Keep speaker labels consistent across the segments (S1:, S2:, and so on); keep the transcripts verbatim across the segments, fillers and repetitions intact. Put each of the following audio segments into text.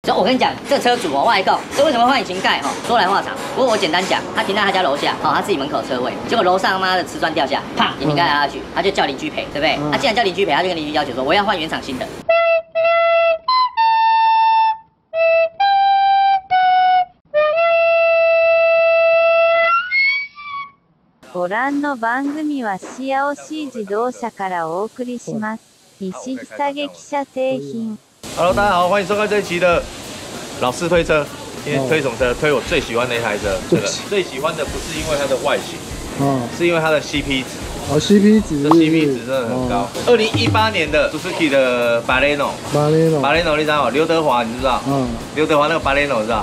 S1: 所以我跟你讲，这车主哦，外供，这为什么换引擎盖？哈，说来话长。不过我简单讲，他停在他家楼下，好，他自己门口车位，结果楼上他妈的瓷砖掉下，啪，引擎盖拉下去，他就叫邻居赔，对不对？他、嗯、既然叫邻居赔，他就跟邻居要求说，我要换原厂新的。
S2: ご覧の番組はシアオシー自動車からお送りします。石久記者製品。
S3: Hello， 大家好，欢迎收看这一期的老式推车。今天推什么车？推我最喜欢的一台车。这个最喜欢的不是因为它的外形，哦，是因为它的 C P 值。
S4: 哦 ，C P 值，
S3: 这 C P 值真的很高。二零一八年的 Suzuki 的 Baleno，Baleno，Baleno 你知道吗？刘德华你知道？嗯，刘德华那个 Baleno 知道？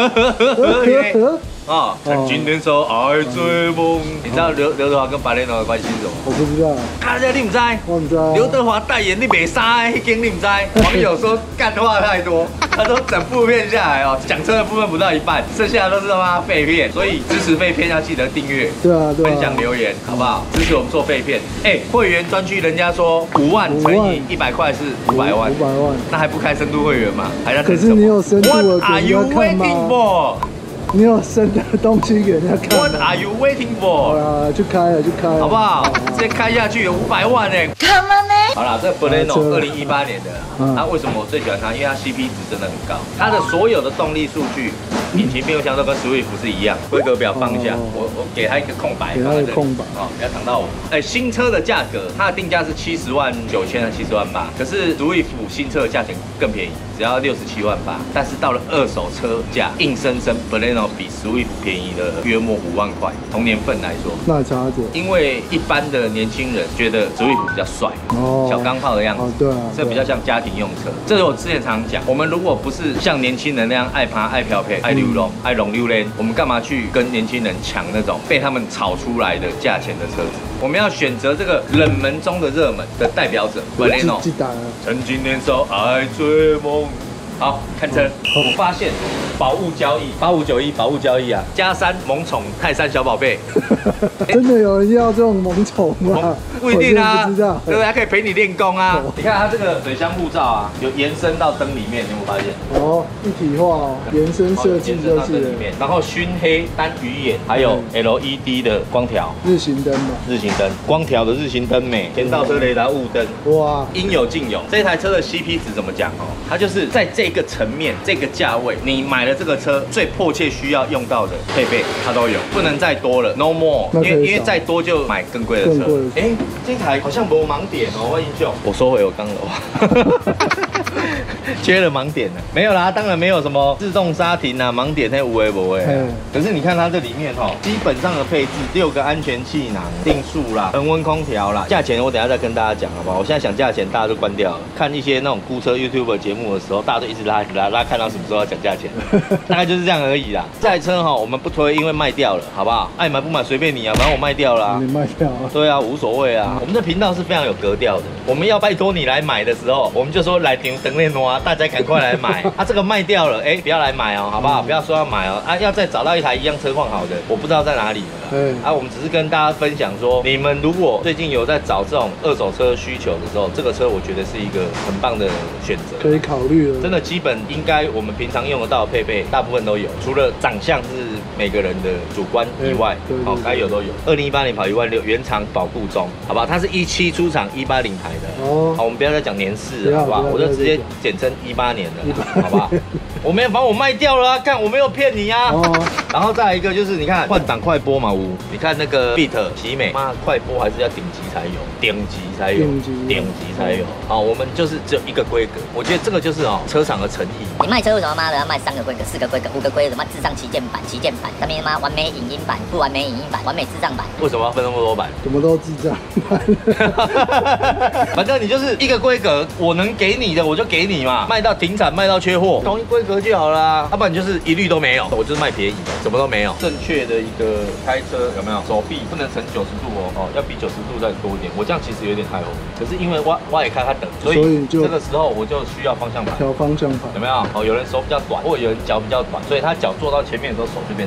S3: 啊，曾经年少爱追梦，你知道刘刘德华跟 Baleno 的关系是什么？
S4: 我不知道。
S3: 大家你唔知？
S4: 我唔知。
S3: 刘德华代言你没杀，迄间你唔知？网友说干话太多，他说整部片下来哦，讲车的部分不到一半，剩下的都是他妈废片，所以支持废片要记得订阅，
S4: 对啊，对啊，
S3: 分享留言好不好？支持我们做废片。哎，会员专区人家说五万乘以一百块是五百万，
S4: 五百万，
S3: 那还不开深度会员吗？还在
S4: 可是你有深度的
S3: ，What are you waiting for？
S4: 你有深的东西给人家看
S3: ？What are you waiting for？
S4: 啊，就开了，就开了，
S3: 好不好？直接开下去有五百万哎！
S2: 干嘛呢？
S3: 好啦，这 Baleno 二零一八年的，它为什么我最喜欢它？因为它 C P 值真的很高，它的所有的动力数据，引擎变速箱都跟 Swift 是一样。规格表放一下，我我给它一个空白，
S4: 给它一个空白
S3: 哦，不要挡到我。哎，新车的价格，它的定价是七十万九千还是七十万八？可是 Swift 新车的价钱更便宜，只要六十七万八。但是到了二手车价，硬生生 Baleno 比 Swift 便宜了约莫五万块，同年份来说，
S4: 那差着。
S3: 因为一般的年轻人觉得 Swift 比较帅，哦，小钢炮的样子，
S4: 哦，对啊，
S3: 这比较像家庭用车。这是我之前常常讲，我们如果不是像年轻人那样爱趴、爱漂配、爱溜龙、爱龙溜连，我们干嘛去跟年轻人抢那种被他们炒出来的价钱的车子？我们要选择这个冷门中的热门的代表者 Baleno。曾经年少爱追梦。好，看车，我发现宝物交易八五九一宝物交易啊，加三萌宠泰山小宝贝，
S4: 真的有人要这种萌宠吗？
S3: 不一定啊，
S4: 不知道，
S3: 对不对？还可以陪你练功啊。你看它这个水箱护罩啊，有延伸到灯里面，你有没有发现？
S4: 哦，一体化哦，延伸设计就是。
S3: 然后熏黑单鱼眼，还有 L E D 的光条，
S4: 日行灯嘛，
S3: 日行灯，光条的日行灯美，前倒车雷达雾灯，哇，应有尽有。这台车的 C P 值怎么讲哦？它就是在这个层面、这个价位，你买了这个车最迫切需要用到的配备，它都有，不能再多了 ，no more， 因为因为再多就买更贵的车。哎，这台好像没有盲点哦，我英雄，我收回我刚的话。缺了盲点了，没有啦，当然没有什么自动刹停啊，盲点那无为不为。可是你看它这里面哈，基本上的配置六个安全气囊、定速啦、恒温空调啦，价钱我等一下再跟大家讲好不好？我现在想价钱，大家都关掉了。看一些那种估车 YouTube 节目的时候，大家都一直拉拉拉，看到什么时候要讲价钱，大概就是这样而已啦。这台车哈，我们不推，因为卖掉了，好不好？爱买不买随便你啊，反正我卖掉了、啊。
S4: 你卖掉啊？
S3: 对啊，无所谓啊。我们的频道是非常有格调的，我们要拜托你来买的时候，我们就说来顶等内挪啊，大家赶快来买。啊，这个卖掉了，哎，不要来买哦，好不好？不要说要买哦，啊，要再找到一台一样车况好的，我不知道在哪里了。嗯，啊，我们只是跟大家分享说，你们如果最近有在找这种二手车需求的时候，这个车我觉得是一个很棒的选择，
S4: 可以考虑了。
S3: 真的基本应该我们平常用得到的配备，大部分都有，除了长相是每个人的主观以外，好，该有都有。二零一八年跑一万六，原厂保固中，好不好？它是一七出厂一八零台的，哦，好，我们不要再讲年式了，好不好？我就直接简称一八年的，好不好？我没有把我卖掉了啊，看我没有骗你啊。哦，然后再来一个就是你看换挡快播嘛，五，你看那个 Beat 奇美，妈快播还是要顶级才有，顶级才有，顶级才有。好，我们就是只有一个规格，我觉得这个就是哦车厂的诚意。
S1: 你卖车为什么妈的要卖三个规格、四个规格、五个规格？妈智障旗舰版、旗舰版，上面妈完美影音版、不完美影音版、完美智障版。
S3: 为什么要分那么多版？
S4: 什么都智障版。
S3: 反正你就是一个规格，我能给你的我就给你嘛，卖到停产，卖到缺货，同一规格就好啦。要不然你就是一律都没有，我就是卖便宜的，什么都没有。正确的一个开车有没有？手臂不能成九十度哦，哦，要比九十度再多一点。我这样其实有点太 over， 可是因为我我也开它等，所以这个时候我就需要方向盘，
S4: 调方向盘，
S3: 有没有？哦，有人手比较短，或者有人脚比较短，所以他脚坐到前面的时候手就变这样。可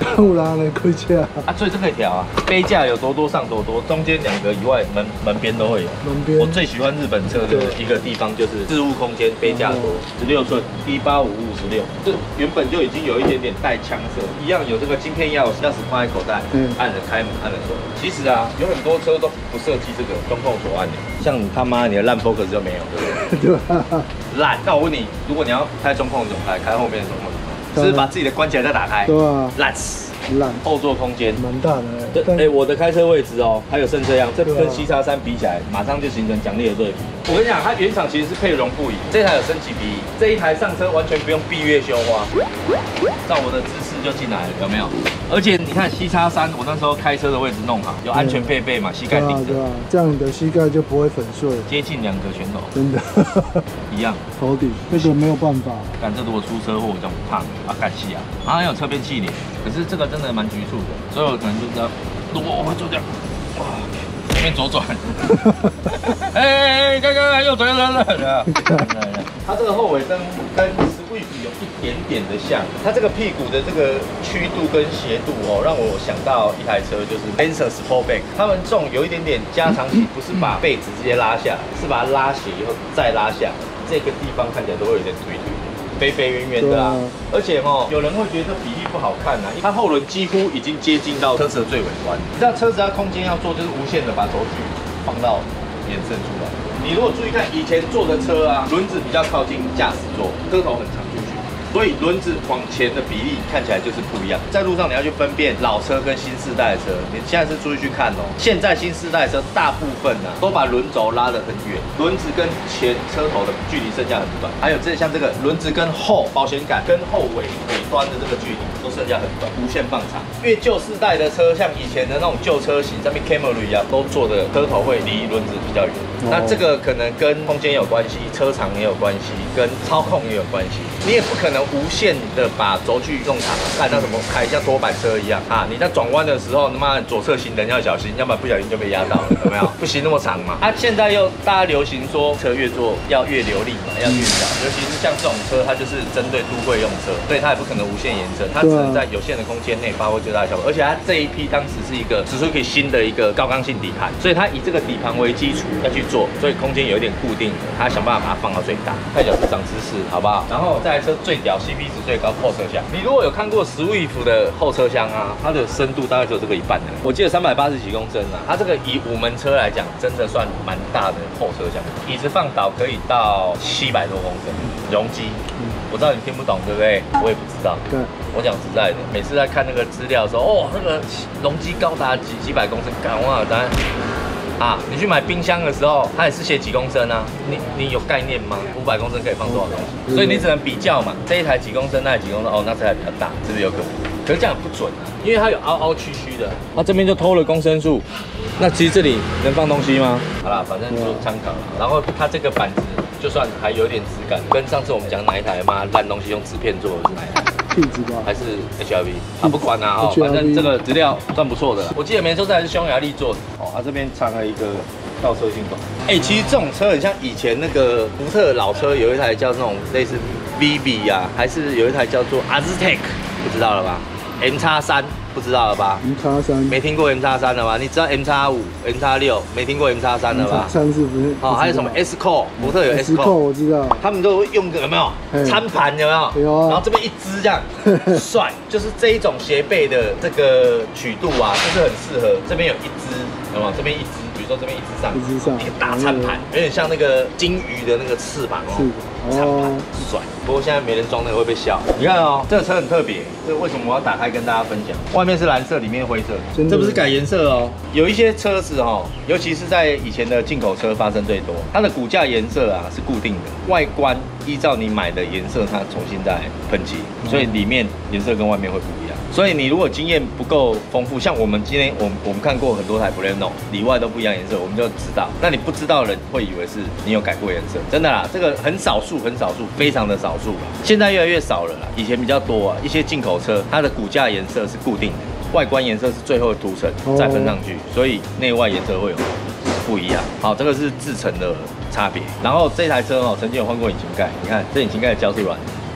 S4: 有啦，那开车
S3: 啊，所以这可以调啊，杯架有多多上多多，中间两个以外门门边都会有。
S4: 门边
S3: 我最喜欢日本车的一个地方就是置物空间，杯架多，十六寸 D 八五五十六，这原本就已经有一点点带枪色，一样有这个晶片钥匙，钥匙放在口袋，嗯，按着开门，按着锁。其实啊，有很多车都不设计这个中控锁按的，像你他妈你的烂 Focus 就没有，对不对？
S4: 对吧？
S3: 烂。那我问你，如果你要开中控怎么开？开后面的中控怎么开？是把自己的关起来再打开？
S4: 对啊，
S3: 烂死。
S4: 烂，
S3: 后座空间
S4: 蛮大的。
S3: 对，哎，我的开车位置哦，还有剩这样，这跟 C 叉三比起来，马上就形成强烈的对比。我跟你讲，它原厂其实是配绒布椅，这台有升级鼻翼，这一台上车完全不用闭月羞花，照我的姿势就进来了，有没有？而且你看 C 叉三，我那时候开车的位置弄好，有安全配备嘛，膝盖顶着，
S4: 对啊，这样你的膝盖就不会粉碎，
S3: 接近两个拳头，
S4: 真的
S3: 一样。
S4: 头顶这个没有办法，
S3: 干这如果出车祸，我这样胖啊，干戏啊，然后还有侧边气帘，可是这个真的蛮局促的，所以我可能就这样，如果我会做这样，哇，这边左转，哎哎哎，刚刚右转右转右转，它这个后尾灯跟 Swift 有一点点的像，它这个屁股的这个曲度跟斜度哦，让我想到一台车就是 Lancer Sportback， 他们这种有一点点加长型，不是把背子直接拉下来，是把它拉斜以后再拉下来，这个地方看起来都会有点推推。肥肥圆圆的啊，而且哦，有人会觉得比例不好看啊，它后轮几乎已经接近到车子的最尾端。你知道车子它空间要做就是无限的把轴距放到延伸出来。你如果注意看以前坐的车啊，轮子比较靠近驾驶座，车头很长出去，所以轮子往前的比例看起来就是不一样。在路上你要去分辨老车跟新世代的车，你现在是注意去看哦。现在新世代的车大部分呢、啊、都把轮轴拉得很远，轮子跟前车头的距离剩下很短。还有这像这个轮子跟后保险杆跟后尾尾端的这个距离都剩下很短，无限放长。因为旧世代的车，像以前的那种旧车型，上面 Camry 啊，都做的车头会离轮子比较远。哦、那这个可能跟空间有关系，车长也有关系，跟操控也有关系。你也不可能无限的把轴距弄长，看到什么开像多板车一样啊！你在转弯的时候，他妈左侧行人要小心，要不然不小心就被压到了，有没有？不行那么长嘛。啊，现在又大家流行说车越做要越流利嘛，要越小，尤其是像这种车，它就是针对都会用车，所以它也不可能无限延伸，它只能在有限的空间内发挥最大的效果。而且它这一批当时是一个 Suzuki 新的一个高刚性底盘，所以它以这个底盘为基础要去做，所以空间有一点固定，它想办法把它放到最大。太角是长知识，好不好？然后这台车最屌 C P 值最高后车厢，你如果有看过 Swift 的后车厢啊，它的深度大概只有这个一半的，我记得三百八十几公升啊，它这个以五门车来讲，真的算蛮大的后车厢，椅子放倒可以到七百多公升，容积。我知道你听不懂，对不对？我也不知道。对，我讲实在的，每次在看那个资料的时候，哦，那个容积高达几几百公升，干哇，当然。啊，你去买冰箱的时候，它也是写几公升啊？你你有概念吗？五百公升可以放多少东西？所以你只能比较嘛，这一台几公升，那台几公升，哦，那这台比较大，是不是有可能？可是这样不准啊，因为它有凹凹曲曲的。它这边就偷了公升数，那其实这里能放东西吗？好啦，反正就参考了。然后它这个板子，就算还有点质感，跟上次我们讲哪一台妈烂东西用纸片做的是哪一台？
S4: 屁子吧，
S3: 还是 H R V 啊？不管啦，哦，反正这个质料算不错的啦。我记得没错，这还是匈牙利做的哦。它这边藏了一个倒车进口。哎，其实这种车很像以前那个福特老车，有一台叫那种类似 V B 呀，还是有一台叫做 Aztec， 不知道了吧 ？M 叉三不知道了吧
S4: ？M 叉三
S3: 没听过 M 叉三了吧？你知道 M 叉五、M 叉六没听过 M 叉三了吧？
S4: 三是不是？
S3: 哦，还有什么 S Core， 福特有 S Core，
S4: 我知道。
S3: 他们都会用个有没有餐盘有没有？
S4: 有啊。
S3: 然后这边一支这样，帅，就是这一种斜背的这个曲度啊，就是很适合。这边有一支，有没有？这边一支，比如说这边一支上，
S4: 一支上，
S3: 一个大餐盘，有点像那个金鱼的那个翅膀哦。是。餐盘帅，不过现在没人装那个会被笑。你看哦，这个车很特别，这为什么我要打开跟大家分享？外面是蓝色，里面灰色，这不是改颜色哦。有一些车子哦，尤其是在以前的进口车发生最多，它的骨架颜色啊是固定的，外观依照你买的颜色，它重新再喷漆，所以里面颜色跟外面会不一样。所以你如果经验不够丰富，像我们今天我们我们看过很多台 Baleno， 里外都不一样颜色，我们就知道。那你不知道的人会以为是你有改过颜色，真的啦，这个很少数，很少数，非常的少数。现在越来越少了啦，以前比较多啊。一些进口车，它的骨架颜色是固定的，外观颜色是最后涂层再喷上去，所以内外颜色会有不一样。好，这个是制成的差别。然后这台车哦，曾经有换过引擎盖，你看这引擎盖的胶是软的。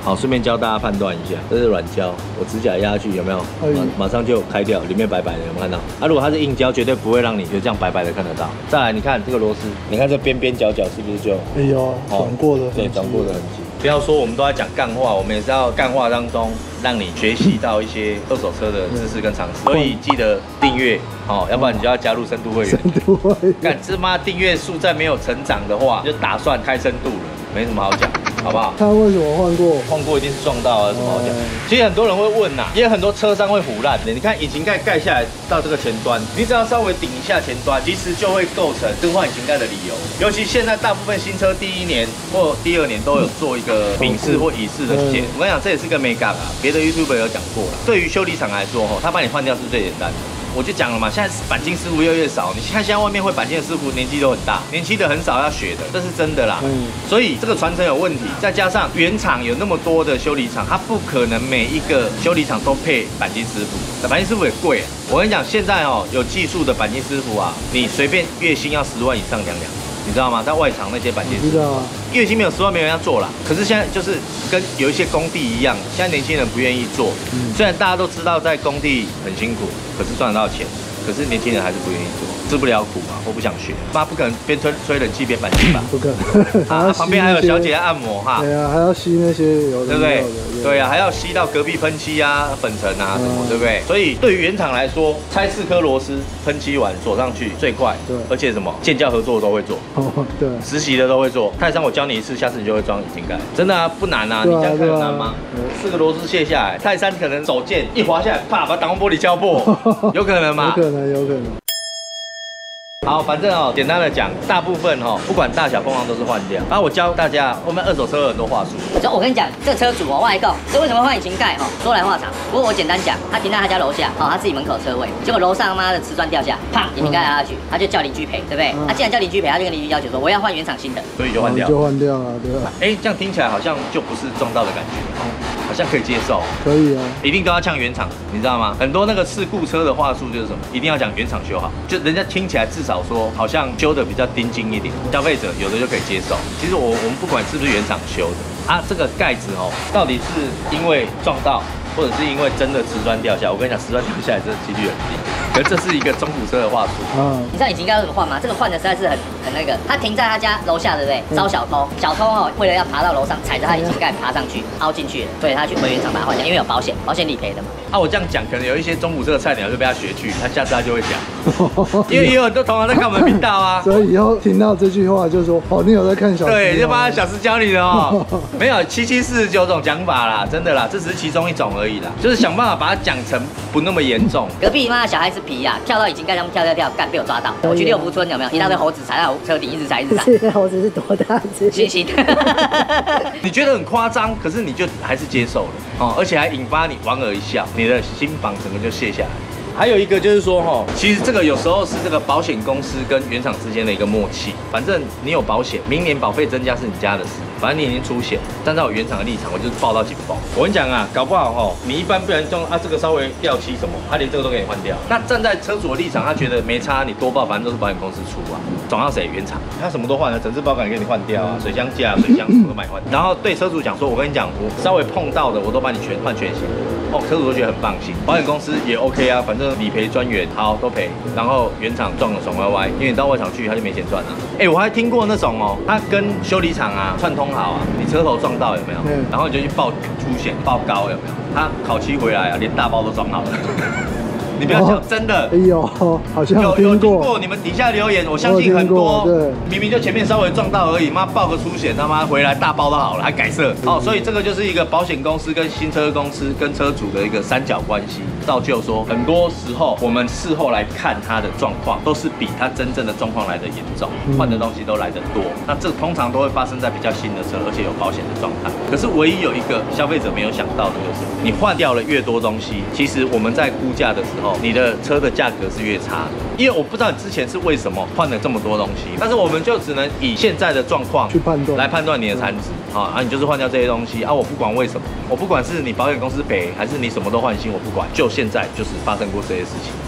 S3: 好，顺便教大家判断一下，这是软胶，我指甲压下去有没有？马马上就开掉，里面白白的，有没有看到？啊，如果它是硬胶，绝对不会让你就这样白白的看得到。再来，你看这个螺丝，你看这边边角角是不是就？
S4: 哎呦，转过的，
S3: 对，转过的痕迹。不要说我们都在讲干话，我们也是要干话当中让你学习到一些二手车的知识跟常识。所以记得订阅哦，要不然你就要加入深度会员。
S4: 深度会员，
S3: 干这妈订阅数再没有成长的话，就打算开深度了，没什么好讲。好不好？
S4: 他为什么换过？
S3: 换过一定是撞到啊，什么好讲？其实很多人会问呐、啊，也有很多车商会唬烂的。你看引擎盖盖下来到这个前端，你只要稍微顶一下前端，其实就会构成更换引擎盖的理由。尤其现在大部分新车第一年或第二年都有做一个丙式或乙式的检。我跟你讲，这也是个美感啊，别的 YouTuber 有讲过了。对于修理厂来说，吼，他帮你换掉是最简单的。我就讲了嘛，现在钣金师傅越来越少。你看现在外面会钣金的师傅年纪都很大，年轻的很少要学的，这是真的啦。嗯，所以这个传承有问题，再加上原厂有那么多的修理厂，它不可能每一个修理厂都配钣金师傅，钣金师傅也贵、啊。我跟你讲，现在哦有技术的钣金师傅啊，你随便月薪要十万以上两两。你知道吗？在外厂那些钣金，
S4: 知道啊，
S3: 月薪没有十万没人要做啦。可是现在就是跟有一些工地一样，现在年轻人不愿意做。嗯、虽然大家都知道在工地很辛苦，可是赚得到钱，可是年轻人还是不愿意做，吃不了苦嘛，我不想学。妈不可能边吹吹冷气边钣金吧？不可能。啊，旁边还有小姐在按摩哈。
S4: 对啊，还要吸那些有的，对不对？
S3: 对啊，还要吸到隔壁喷漆啊、粉尘啊什么，对不对？所以对于原厂来说，拆四颗螺丝，喷漆完锁上去最快。对，而且什么建教合作都会做。哦，对，实习的都会做。泰山我教你一次，下次你就会装引擎盖，真的啊，不难啊。你这样看有难吗？四个螺丝卸下来，泰山可能手贱一滑下来，啪把挡风玻璃敲破，有可能吗？
S4: 有可能，有可能。
S3: 好，反正哦，简单的讲，大部分哦，不管大小，通常都是换掉。然后我教大家，我们二手车有很多话术。
S1: 就我跟你讲，这车主哦，外购，这为什么换引擎盖？哈，说来话长。不过我简单讲，他停在他家楼下，哦，他自己门口车位，结果楼上他妈的瓷砖掉下，啪，引擎盖压下去，他就叫邻居赔，对不对？他既然叫邻居赔，他就跟邻居要求说，我要换原厂新的，
S3: 所以就换掉，
S4: 就换掉了，对吧？
S3: 哎，这样听起来好像就不是撞到的感觉。好像可以接受，
S4: 可以啊，
S3: 一定都要呛原厂，你知道吗？很多那个事故车的话术就是什么，一定要讲原厂修好，就人家听起来至少说好像修的比较盯紧一点，消费者有的就可以接受。其实我我们不管是不是原厂修的啊，这个盖子哦，到底是因为撞到，或者是因为真的瓷砖掉下，我跟你讲，瓷砖掉下来这几率很低。可是这是一个中古车的话术。嗯，
S1: 你知道引擎盖要怎么换吗？这个换的实在是很很那个。他停在他家楼下，对不对？招小偷，小偷哦，为了要爬到楼上，踩着他引擎盖爬上去，凹进去了，所以他去回原厂把它换掉，因为有保险，保险理赔的嘛。
S3: 啊，我这样讲，可能有一些中古车的菜鸟就被他学去，他下次他就会讲，因为也有很多同行在看我们频道啊。
S4: 所以以后听到这句话就说，哦，你有在看小师？
S3: 对，就把小师教你的哦。没有七七四十九种讲法啦，真的啦，这只是其中一种而已啦，就是想办法把它讲成不那么严重。
S1: 隔壁妈小孩子皮呀、啊，跳到引擎盖上跳跳跳，干被我抓到。我去六福村有没有一大堆猴子踩到车顶，一直踩一直踩。
S2: 这猴子是多大只？
S1: 星星。
S3: 你觉得很夸张，可是你就还是接受了哦，而且还引发你莞尔一笑，你的心房整个就卸下来。还有一个就是说，哈，其实这个有时候是这个保险公司跟原厂之间的一个默契。反正你有保险，明年保费增加是你家的事，反正你已经出险。站在我原厂的立场，我就是抱到紧绷。我跟你讲啊，搞不好哈，你一般不然撞啊，这个稍微掉漆什么，他连这个都给你换掉。那站在车主的立场，他觉得没差，你多报，反正都是保险公司出啊。撞到谁？原厂，他什么都换了，整治包杆给你换掉啊，水箱架、水箱什么都买换。然后对车主讲说，我跟你讲，我稍微碰到的，我都帮你全换全新。哦，车主都觉得很放心，保险公司也 OK 啊，反正理赔专员好都赔，然后原厂撞了爽歪歪，因为你到外厂去他就没钱赚了。哎、欸，我还听过那种哦，他跟修理厂啊串通好啊，你车头撞到有没有？嗯、然后你就去报出险报高有没有？他烤漆回来啊，连大包都装好了。你不要讲真的，
S4: 哎呦，好像有听过。
S3: 有听过，你们底下留言，我相信很多。对，明明就前面稍微撞到而已，妈报个出险，他妈回来大包都好了，还改色。哦，所以这个就是一个保险公司跟新车公司跟车主的一个三角关系，造就说很多时候我们事后来看他的状况，都是比他真正的状况来的严重，换的东西都来得多。那这通常都会发生在比较新的车，而且有保险的状态。可是唯一有一个消费者没有想到的就是，你换掉了越多东西，其实我们在估价的时候，你的车的价格是越差的，因为我不知道你之前是为什么换了这么多东西，但是我们就只能以现在的状况
S4: 去判断，
S3: 来判断你的残值啊啊，你就是换掉这些东西啊，我不管为什么，我不管是你保险公司赔还是你什么都换新，我不管，就现在就是发生过这些事情。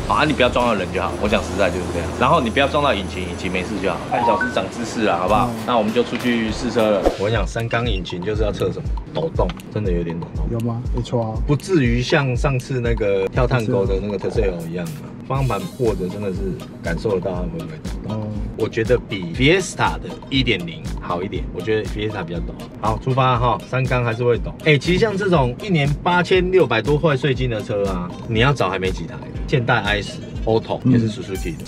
S3: 啊，你不要撞到人就好。我讲实在就是这样。然后你不要撞到引擎，引擎没事就好。半小时长知识啦，好不好？嗯、那我们就出去试车了。我跟你讲，三缸引擎就是要测什么？抖动，真的有点抖动。
S4: 有吗？没错啊，
S3: 不至于像上次那个跳探沟的那个 Tercel 一样啊。方向盘握着真的是感受得到它会不会抖动。我觉得比 Fiesta 的 一点零 好一点，我觉得 Fiesta 比较抖。好，出发哈，三缸还是会抖。哎、欸，其实像这种一年八千六百多块税金的车啊，你要找还没几台。现代 i 十 Auto 也是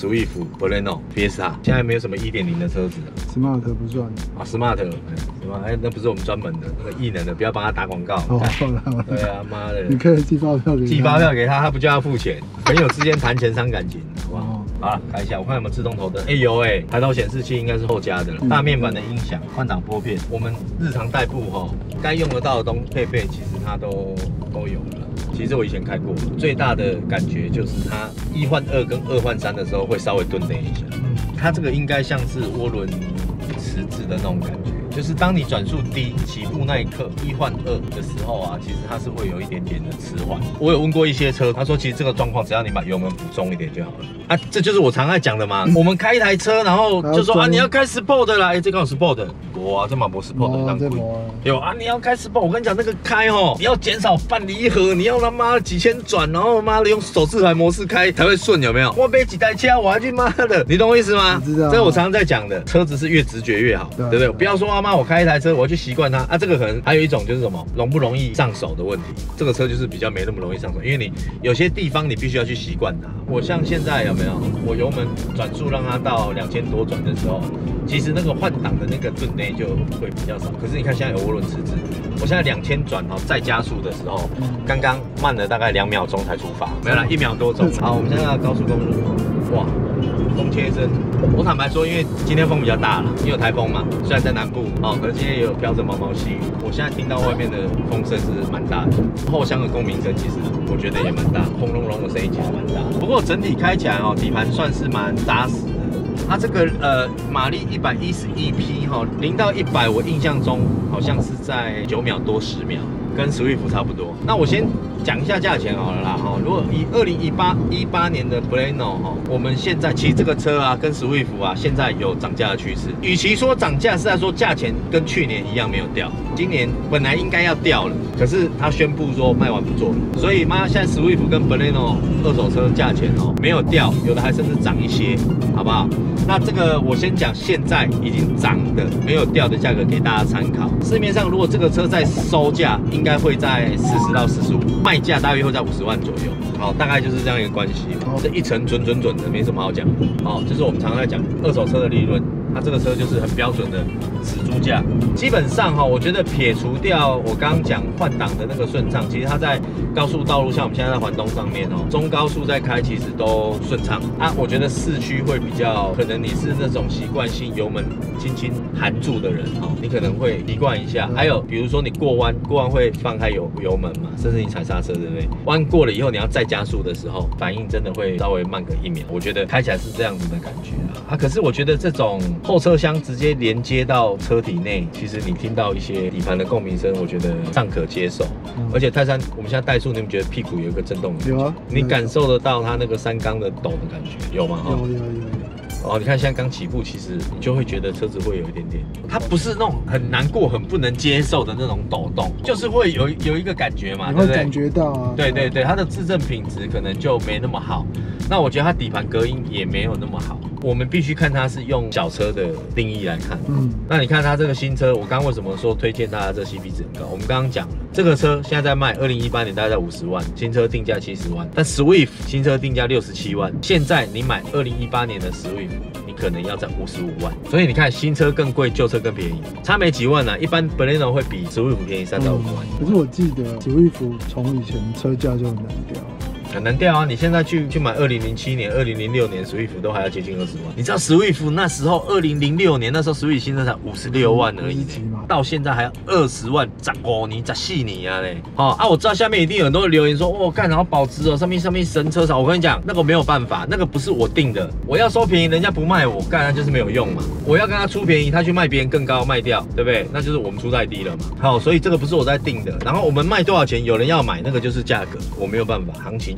S3: Suzuki、Swift、Baleno、Fiesta， 现在没有什么 一点零 的车子了。
S4: Smart 不算
S3: 啊 ，Smart， 哎，那不是我们专门的那个艺能的，不要帮他打广告。
S4: 哦，
S3: 对啊，妈的，
S4: 你可以寄发票给他，
S3: 寄发票给他，他不就要付钱？朋友之间谈钱伤感情，好不好？哦、好了，开一下，我看有没有自动头灯。哎有哎，抬头显示器应该是后加的了，大面板的音响，换挡拨片，我们日常代步哈，该用得到的东配备，其实它都都有了。其实我以前开过，最大的感觉就是它一换二跟二换三的时候会稍微顿雷一下。嗯，它这个应该像是涡轮迟滞的那种感觉。就是当你转速低起步那一刻，一换二的时候啊，其实它是会有一点点的迟缓。我有问过一些车，他说其实这个状况只要你把油门补重一点就好了。啊，这就是我常爱讲的嘛。嗯、我们开一台车，然后就说啊你要开 Sport 的啦，哎、欸，这刚好 Sport 的，哇，这马博 Sport 的当贵。有啊，你要开 Sport， 我跟你讲那个开哦，你要减少半离合，你要他妈几千转，然后妈的用手自排模式开才会顺，有没有？我买几台车，我还去妈的，你懂我意思吗？知道。这是我常常在讲的，车子是越直觉越好，对不对？不要说啊。妈，我开一台车，我要去习惯它啊。这个可能还有一种就是什么，容不容易上手的问题。这个车就是比较没那么容易上手，因为你有些地方你必须要去习惯它。我像现在有没有，我油门转速让它到两千多转的时候，其实那个换挡的那个顿内就会比较少。可是你看现在有涡轮迟滞，我现在两千转哈，再加速的时候，刚刚慢了大概两秒钟才出发，没有啦，一秒多钟。好，我们现在到高速公路，哇。风切声，我坦白说，因为今天风比较大了，也有台风嘛，虽然在南部哦，可是今天也有飘着毛毛细雨。我现在听到外面的风声是蛮大的，后箱的共鸣声其实我觉得也蛮大，轰隆隆的声音其实蛮大。不过整体开起来哦，底盘算是蛮扎实的。它这个呃马力一百一十一匹哈，零到一百我印象中好像是在九秒多十秒，跟 Swift 差不多。那我先讲一下价钱好了啦哈。如果以二零一八一八年的 Baleno 哈，我们现在其实这个车啊跟 Swift 啊现在有涨价的趋势。与其说涨价，是在说价钱跟去年一样没有掉。今年本来应该要掉了，可是他宣布说卖完不做了，所以妈现在 Swift 跟 Baleno 二手车价钱哦没有掉，有的还甚至涨一些，好不好？那这个我先讲现在已经涨的没有掉的价格给大家参考。市面上如果这个车在收价，应该会在四十到四十五，卖价大约会在五十万左右。好，大概就是这样一个关系。这一层准准准的，没什么好讲的。好，这是我们常常在讲二手车的利润。它这个车就是很标准的死猪价，基本上哈，我觉得撇除掉我刚刚讲换挡的那个顺畅，其实它在高速道路，像我们现在在环东上面哦，中高速在开其实都顺畅啊。我觉得市区会比较，可能你是那种习惯性油门轻轻含住的人哦，你可能会习惯一下。还有比如说你过弯，过弯会放开油油门嘛，甚至你踩刹车，对不对？弯过了以后，你要再加速的时候，反应真的会稍微慢个一秒。我觉得开起来是这样子的感觉啊。啊，可是我觉得这种后车厢直接连接到车体内，其实你听到一些底盘的共鸣声，我觉得尚可接受。嗯、而且泰山，我们现在怠速，你们觉得屁股有一个震动的感觉？有啊，你感受得到它那个三缸的抖的感觉，有吗？有有有有。哦，你看现在刚起步，其实你就会觉得车子会有一点点，它不是那种很难过、很不能接受的那种抖动，就是会有有一个感觉嘛，
S4: 你会感觉到啊。
S3: 对对对，它的质证品质可能就没那么好。那我觉得它底盘隔音也没有那么好。我们必须看它是用小车的定义来看。嗯，那你看它这个新车，我刚刚为什么说推荐它的这 C P 值很高？我们刚刚讲了，这个车现在在卖，二零一八年大概在五十万，新车定价七十万，但 Swift 新车定价六十七万，现在你买二零一八年的 Swift， 你可能要在五十五万，所以你看新车更贵，旧车更便宜，差没几万啊。一般 Baleno 会比 Swift 便宜三到五万。
S4: 可是我记得 Swift 从以前车价就很难掉。
S3: 很难掉啊！你现在去去买二零零七年、二零零六年 Swift 都还要接近二十万。你知道 Swift 那时候二零零六年那时候 Swift 新车才五十六万而已，到现在还要二十万，十五年、十四年啊嘞！哦啊，我知道下面一定有很多人留言说，哦，干，然后保值哦，上面上面神车厂。我跟你讲，那个没有办法，那个不是我定的。我要收便宜，人家不卖我，干，那就是没有用嘛。我要跟他出便宜，他去卖别人更高卖掉，对不对？那就是我们出太低了嘛。好，所以这个不是我在定的。然后我们卖多少钱，有人要买，那个就是价格，我没有办法，行情就。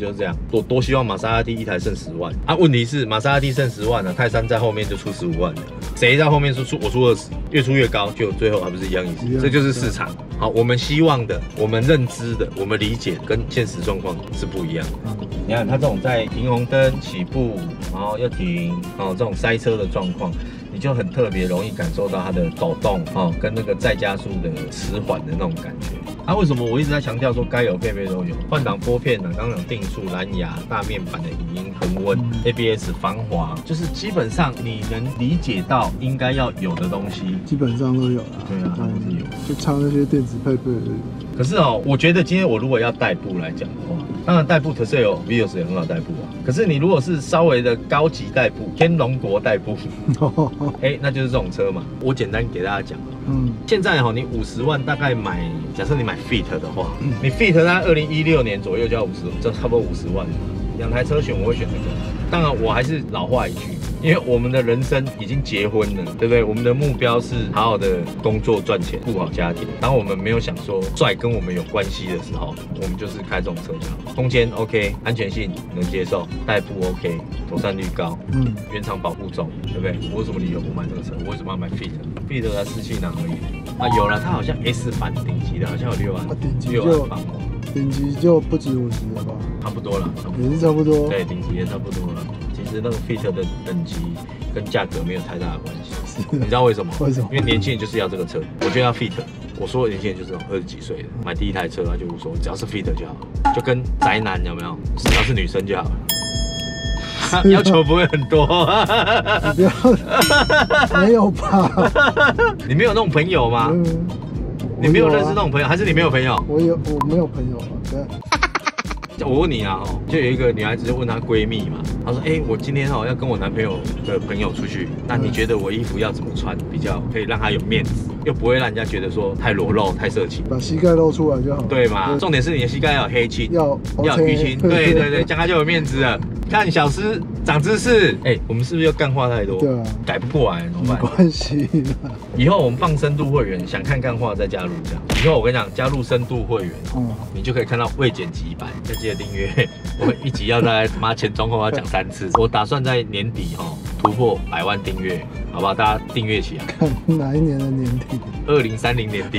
S3: 就是这样。我多希望玛莎拉蒂一台剩十万啊！问题是玛莎拉蒂剩十万了、啊，泰山在后面就出十五万了，谁在后面出出我出二十，越出越高，就最后还不是一样意思？这就是市场。好，我们希望的、我们认知的、我们理解跟现实状况是不一样的。你看它这种在停红灯起步，然后要停，哦，这种塞车的状况。你就很特别容易感受到它的抖动哦，跟那个再加速的迟缓的那种感觉。啊，为什么我一直在强调说该有配备都有？换挡拨片、档档定速、蓝牙、大面板的影音恒温、A B S 防滑，就是基本上你能理解到应该要有的东西，
S4: 基本上都有啦。
S3: 对啊，都是有，
S4: 就差那些电子配备而已。
S3: 可是哦，我觉得今天我如果要代步来讲的话，当然代步特色有 Vios 也很好代步啊。可是你如果是稍微的高级代步，天龙国代步，哎、欸，那就是这种车嘛。我简单给大家讲，嗯，现在哈、喔，你五十万大概买，假设你买 Fit 的话，嗯、你 Fit 在二零一六年左右就要五十，就差不多五十万。两台车选，我会选这个。当然，我还是老话一句。因为我们的人生已经结婚了，对不对？我们的目标是好好的工作赚钱，顾好家庭。当我们没有想说帅跟我们有关系的时候，我们就是开这种车就好。空间 OK， 安全性能接受，代步 OK， 妥善率高，嗯，原厂保护重，对不对？我有什么理由不买这个车？我为什么要买 Fit？Fit 才四气囊而已啊！有了，它好像 S 版顶级的，好像有六万，
S4: 顶级
S3: 六万磅。
S4: 顶级就不止五十了吧？
S3: 差不多了，
S4: 也是差不多。
S3: 对，顶级也差不多了。其实那个 Fit 的等级跟价格没有太大的关系，你知道为什么？
S4: 为什么？
S3: 因为年轻人就是要这个车，我就要 Fit。我说的年轻人就是二十几岁的，买第一台车他就无所谓，只要是 Fit 就好，就跟宅男有没有？只要是女生就好了。要求不会很多，
S4: 你不要，没有吧？
S3: 你没有那种朋友吗？嗯、你没有认识那种朋友，还是你没有朋友？
S4: 我有，我没有朋友啊。对。
S3: 我问你啊，就有一个女孩子就问她闺蜜嘛，她说：“哎、欸，我今天哦要跟我男朋友的朋友出去，那你觉得我衣服要怎么穿比较可以让他有面子，又不会让人家觉得说太裸露、太色情？
S4: 把膝盖露出来就好。对
S3: 嘛？重点是你的膝盖要有黑青，
S4: 要
S3: 要有淤青，对对对，这样他就有面子了。看小师长知识，哎、欸，我们是不是又干话太多？
S4: 对啊，
S3: 改不过来怎么办？
S4: 没关系，
S3: 以后我们放深度会员，想看干话再加入这样。以后我跟你讲，加入深度会员，嗯，你就可以看到未剪辑版，要记得订阅。我们一集要在妈前中后要讲三次，我打算在年底哦突破百万订阅，好不好？大家订阅起来。
S4: 看哪一年的年底？
S3: 二零三零年底。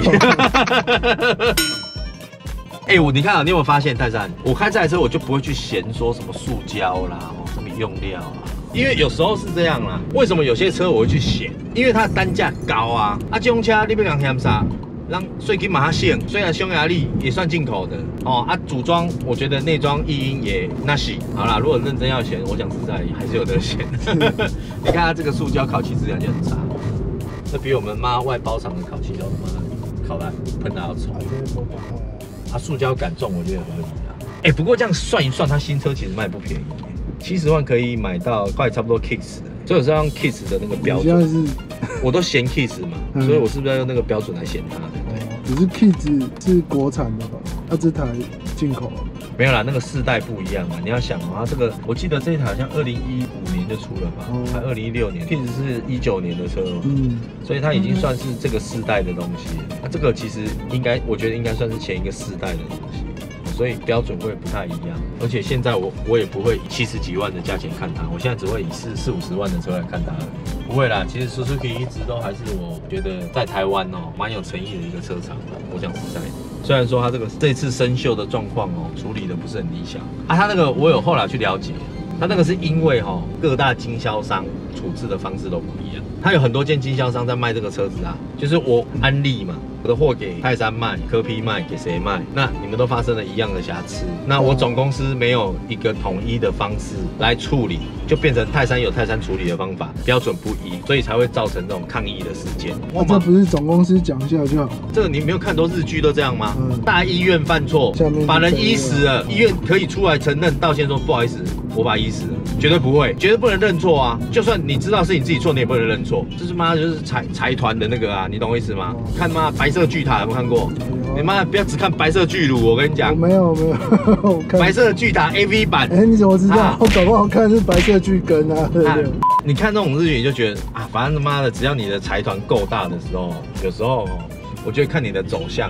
S3: 哎、欸，我你看啊，你有没有发现泰山？我开这台车我就不会去嫌说什么塑胶啦，哦，什么用料啊，因为有时候是这样啦。为什么有些车我会去嫌？因为它的单价高啊。啊，这种车你不讲嫌啥？让税金马上省，虽然匈牙利也算进口的哦啊，组装我觉得内装异音也那是好啦。如果认真要嫌，我讲实在还是有得嫌。你看它这个塑胶烤漆质量就很差，这比我们妈外包厂的烤漆都他妈烤的喷的要丑。它塑胶感重，我觉得合理啊。哎、欸，不过这样算一算，它新车其实卖不便宜，七十万可以买到快差不多 Kicks 的，所以我是要用 Kicks 的那个标准。是我都嫌 Kicks 嘛、嗯，所以我是不是要用那个标准来嫌它？
S4: 可是 Kicks 是国产的吧？它、啊、这台进口。
S3: 没有啦，那个世代不一样嘛。你要想哦，它这个我记得这一台好像二零一五年就出了吧，还二零一六年 ，Kicks 是一九年的车哦，嗯，所以它已经算是这个世代的东西。那、啊、这个其实应该，我觉得应该算是前一个世代的东西。所以标准会不太一样，而且现在我我也不会以七十几万的价钱看它，我现在只会以四四五十万的车来看它。不会啦，其实 Suzuki 一直都还是我觉得在台湾哦蛮有诚意的一个车厂。我讲实在的，虽然说它这个这次生锈的状况哦处理的不是很理想啊，它那个我有后来去了解，它那个是因为哦各大经销商处置的方式都不一样，它有很多间经销商在卖这个车子啊，就是我安利嘛。我的货给泰山卖，科批卖，给谁卖？那你们都发生了一样的瑕疵，那我总公司没有一个统一的方式来处理，就变成泰山有泰山处理的方法，标准不一，所以才会造成这种抗议的事件。
S4: 那、啊、这不是总公司讲一下就好？
S3: 这个你没有看多日剧都这样吗？嗯、大医院犯错，把人医死了，医院可以出来承认道歉说不好意思，我把医死了，绝对不会，绝对不能认错啊！就算你知道是你自己错，你也不能认错，这是妈就是财财团的那个啊，你懂我意思吗？哦、看妈白。白色巨塔有没有看过？你妈不要只看白色巨乳，我跟你讲。
S4: 我没有没有，我看
S3: 白色巨塔 A V 版。
S4: 哎、欸，你怎么知道？啊、我搞不好看是白色巨根啊。对对、啊。
S3: 你看那种日剧，你就觉得啊，反正他妈的，只要你的财团够大的时候，有时候我觉得看你的走向，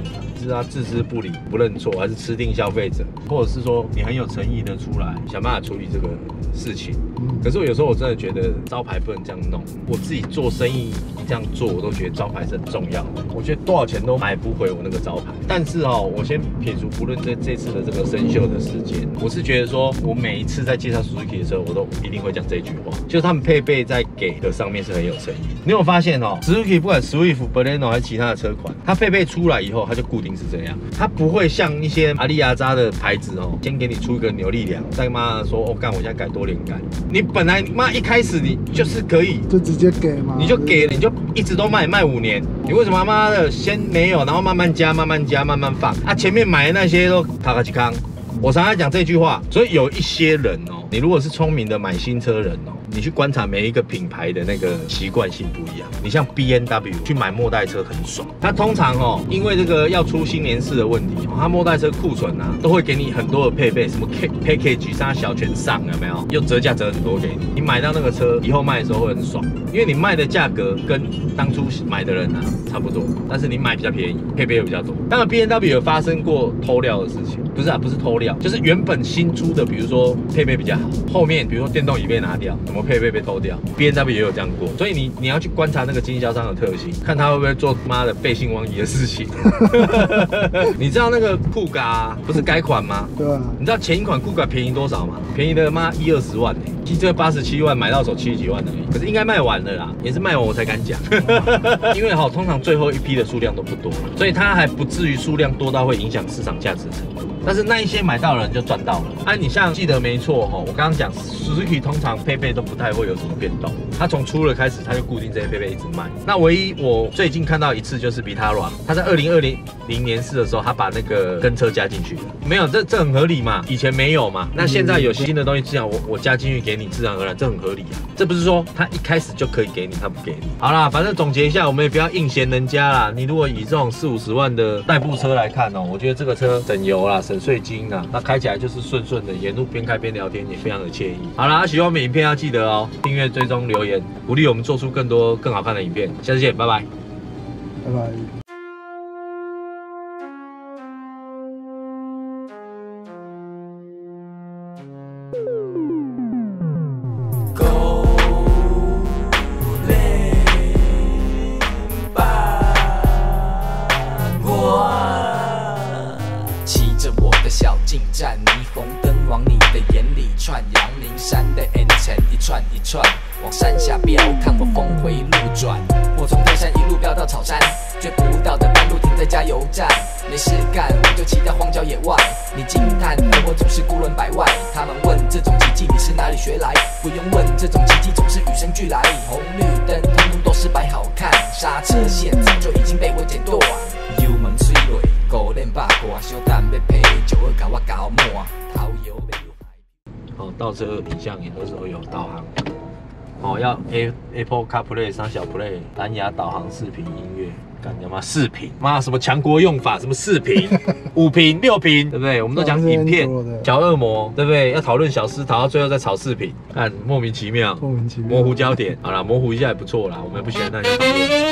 S3: 司啊置之不理、不认错，还是吃定消费者，或者是说你很有诚意的出来想办法处理这个事情。可是我有时候我真的觉得招牌不能这样弄。我自己做生意这样做，我都觉得招牌是很重要的。我觉得多少钱都买不回我那个招牌。但是哦，我先撇除不论这这次的这个生锈的事件，我是觉得说我每一次在介绍 Suzuki 的时候，我都一定会讲这句话，就是他们配备在给的上面是很有诚意。你有发现哦 ，Suzuki 不管 Swift、Baleno 还是其他的车款，它配备出来以后，它就固定是这样，它不会像一些阿利亚扎的牌子哦，先给你出一个扭力梁，再妈说哦干，我现在改多连杆。你本来妈一开始你就是可以
S4: 就直接给嘛，
S3: 你就给，你就一直都卖卖五年，你为什么妈的先没有，然后慢慢加、慢慢加、慢慢放啊？前面买的那些都塔卡吉康。我常常讲这句话，所以有一些人哦，你如果是聪明的买新车人哦，你去观察每一个品牌的那个习惯性不一样。你像 B M W 去买末代车很爽，它通常哦，因为这个要出新年式的问题，它末代车库存啊，都会给你很多的配备，什么 package 啥小全上有没有？又折价折很多给你，你买到那个车以后卖的时候会很爽，因为你卖的价格跟当初买的人啊差不多，但是你买比较便宜，配备又比较多。当然 B M W 有发生过偷料的事情，不是啊，不是偷料。就是原本新出的，比如说配备比较好，后面比如说电动椅被拿掉，什么配备被偷掉 ，B M W 也有这样过，所以你你要去观察那个经销商的特性，看他会不会做妈的背信忘义的事情。你知道那个酷嘎、啊、不是改款吗？
S4: 对啊。
S3: 你知道前一款酷嘎便宜多少吗？便宜的妈一二十万呢、欸，其实这八十七万买到手七十几万而已，可是应该卖完了啦，也是卖完我才敢讲。因为哈，通常最后一批的数量都不多，所以它还不至于数量多到会影响市场价值程度。但是那一些买到的人就赚到了。啊，你像记得没错哈，我刚刚讲 Suzuki 通常配备都不太会有什么变动，它从出了开始，它就固定这些配备一直卖。那唯一我最近看到一次就是 Vitara， 它在二零二零年式的时候，它把那个跟车加进去了，没有这这很合理嘛，以前没有嘛，那现在有新的东西，自然我我加进去给你，自然而然这很合理啊。这不是说它一开始就可以给你，它不给你。好啦，反正总结一下，我们也不要硬嫌人家啦。你如果以这种四五十万的代步车来看哦，我觉得这个车省油啦，省税金啦，那开起来就是顺顺的，沿路边开边聊天也非常的惬意。好啦，喜欢我们影片要记得哦，订阅、追踪、留言，鼓励我们做出更多更好看的影片。下次见，拜拜，
S4: 拜拜。
S5: 小进站，霓虹灯往你的眼里串，阳明山的 N 层一串一串，往山下飙，看我峰回路转。我从泰山一路飙到草山，追不到的半路停在加油站。没事干，我就骑到荒郊野外。你惊叹，而我总是孤论百外。他们问这种奇迹你是哪里学来？不用问，这种奇迹总是与生俱来。红绿灯通通都是摆好看，刹车线早就已经被我剪断。油门水落，五连八挂，小蛋要配，就会甲我搞满，头油要
S3: 哦，倒车影像也都是会有导航。哦，要 A Apple CarPlay、三小 Play、蓝牙导航、视频、音乐，干他妈视频，妈什么强国用法，什么视频，五屏、六屏，对不对？我们都讲影片，小恶魔，对不对？要讨论小思讨到最后再炒视频，看莫名其妙，
S4: 莫名其妙，
S3: 模糊焦点。好啦，模糊一下也不错啦，我们不喜欢大家讨论。